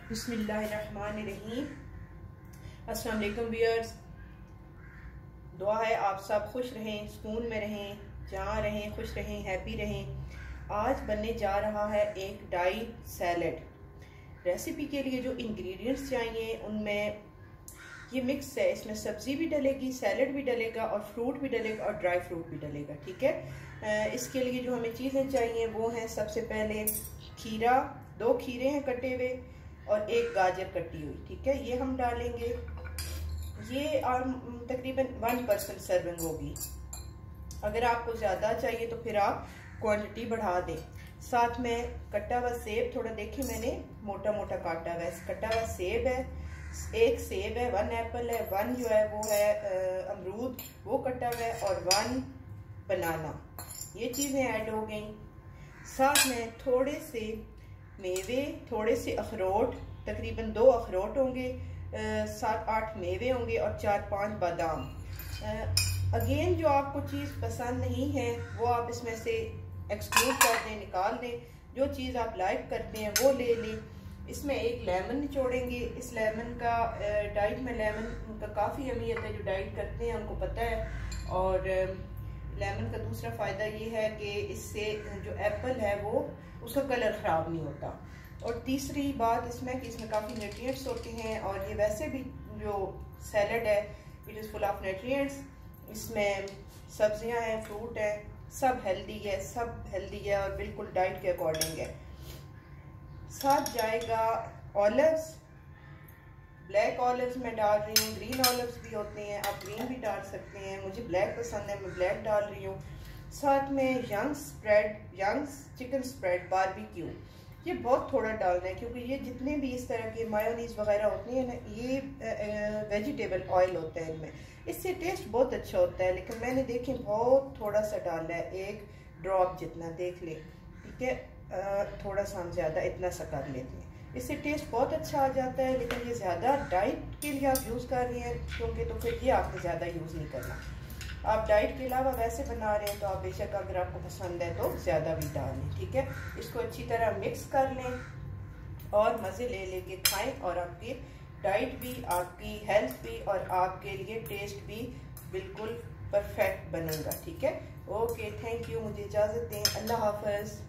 बिस्मिल्लाहिर्रहमानिर्रहीम। अस्सलाम वालेकुम व्यूअर्स। दुआ है आप सब खुश रहें, सुकून में रहें, जहाँ रहें खुश रहें, हैप्पी रहें। आज बनने जा रहा है एक डाई सैलड। रेसिपी के लिए जो इंग्रेडिएंट्स चाहिए उनमें ये मिक्स है। इसमें सब्ज़ी भी डलेगी, सैलड भी डलेगा और फ्रूट भी डलेगा और ड्राई फ्रूट भी डलेगा। ठीक है। इसके लिए जो हमें चीज़ें चाहिए वो हैं, सबसे पहले खीरा, 2 खीरे हैं कटे हुए और 1 गाजर कटी हुई। ठीक है, ये हम डालेंगे। ये तकरीबन 1% सर्विंग होगी। अगर आपको ज़्यादा चाहिए तो फिर आप क्वांटिटी बढ़ा दें। साथ में कटा हुआ सेब, थोड़ा देखिए मैंने मोटा मोटा काटा हुआ है, कटा हुआ सेब है, 1 सेब है, 1 एप्पल है, 1 जो है वो है अमरूद, वो कटा हुआ है, और 1 बनाना। ये चीज़ें ऐड हो गई। साथ में थोड़े से मेवे, थोड़े से अखरोट, तकरीबन 2 अखरोट होंगे, 7-8 मेवे होंगे और 4-5 बादाम। अगेन जो आपको चीज़ पसंद नहीं है वो आप इसमें से एक्सक्लूड कर दें, निकाल दें। जो चीज़ आप लाइक करते हैं वो ले लें। इसमें 1 लेमन निचोड़ेंगे। इस लेमन का डाइट में लेमन का काफ़ी अहमियत है। जो डाइट करते हैं उनको पता है। और लेमन का दूसरा फ़ायदा ये है कि इससे जो एप्पल है वो उसका कलर ख़राब नहीं होता। और तीसरी बात इसमें कि इसमें काफ़ी न्यूट्रिएंट्स होते हैं और ये वैसे भी जो सैलड है it is full of nutrients. इसमें सब्जियां हैं, फ्रूट है, सब हेल्दी है, सब हेल्दी है और बिल्कुल डाइट के अकॉर्डिंग है। साथ जाएगा ऑलिव्स, ब्लैक ऑलिव्स मैं डाल रही हूँ, ग्रीन ऑलिव्स भी होते हैं, आप ग्रीन भी डाल सकते हैं। मुझे ब्लैक पसंद है, मैं ब्लैक डाल रही हूँ। साथ में यंग्स चिकन स्प्रेड बारबेक्यू, ये बहुत थोड़ा डालना है क्योंकि ये जितने भी इस तरह के मायोनीज वगैरह होती है ना, ये वेजिटेबल ऑयल होता है इनमें, इससे टेस्ट बहुत अच्छा होता है। लेकिन मैंने देखें बहुत थोड़ा सा डाला है, 1 ड्रॉप जितना, देख ले। ठीक है, थोड़ा सा हम ज़्यादा इतना सा कर लेते हैं, इससे टेस्ट बहुत अच्छा आ जाता है। लेकिन ये ज़्यादा डाइट के लिए आप यूज़ कर रही हैं क्योंकि, तो फिर ये आपने ज़्यादा यूज़ नहीं करना। आप डाइट के अलावा वैसे बना रहे हैं तो आप बेशक अगर आपको पसंद है तो ज़्यादा भी डाल लें। ठीक है, इसको अच्छी तरह मिक्स कर लें और मज़े ले लेके खाएं और आपकी डाइट भी, आपकी हेल्थ भी और आपके लिए टेस्ट भी बिल्कुल परफेक्ट बनेगा। ठीक है, ओके, थैंक यू, मुझे इजाज़त दें, अल्लाह हाफ़िज़।